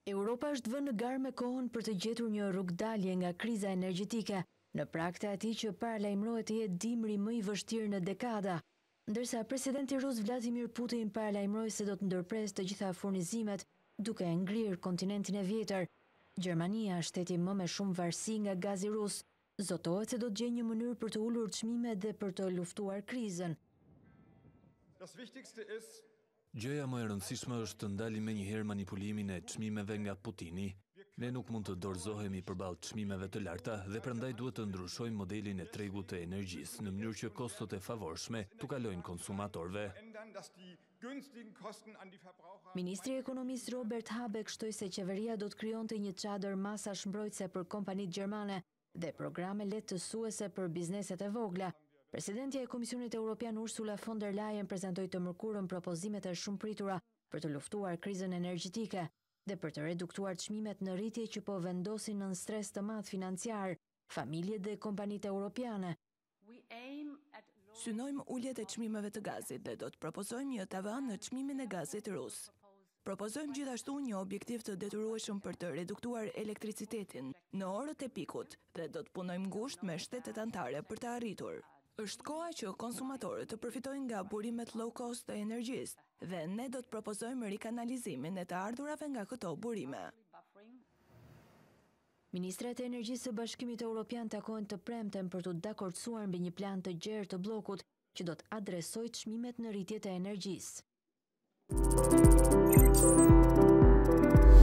Europa është vënë në garë me kohën për të gjetur një rrugdalje nga kriza energjetike, në prag të atij që paralajmërohet të jetë dimri më i vështirë në dekada, ndërsa presidenti rus Vladimir Putin paralajmëroi se do të ndërpresë të gjitha furnizimet, duke e ngrirë kontinentin e vjetër. Gjermania, shteti më me shumë varësi nga gazi rus, zotohet se do të gjejë një mënyrë për të ulur çmimet dhe për të luftuar krizën. Gjëja më e rëndësishme është të ndalim menjëherë manipulimin e çmimeve nga Putini. Ne nuk mund të dorëzohemi përballë çmimeve të larta dhe prandaj duhet të ndryshojmë modelin e tregut të energjisë në mënyrë që kostot e favorshme t'u kalojnë konsumatorëve. Ministri i Ekonomisë Robert Habeck shtoi se qeveria do të krijonte një çadër masash mbrojtëse për kompanitë gjermane dhe programe lehtësuese për bizneset e vogla. Presidentja e Komisionit Evropian Ursula von der Leyen prezantoi të mërkurën propozimet e shumëpritura për të luftuar krizën energjetike dhe për të reduktuar çmimet në rritje që po vendosin në stres të madh financiar familjet dhe kompanitë europiane. Synojmë uljet e çmimeve të gazit dhe do të propozojmë një tavan në çmimin e gazit rus. Propozojmë gjithashtu një objektiv të detyrueshëm për të reduktuar elektricitetin në orët e pikut dhe do të punojmë ngushtë me shtetet anëtare për të arritur. Është koha që konsumatorët të përfitojnë nga burimet low cost të energjisë dhe ne do të propozojmë rikanalizimin e të ardhurave nga këto burime. Ministrat e energjisë së Bashkimit Evropian takohen të premten për të dakordsuar mbi një plan të gjerë të bllokut që do të adresojë çmimet në rritjet e energjisë.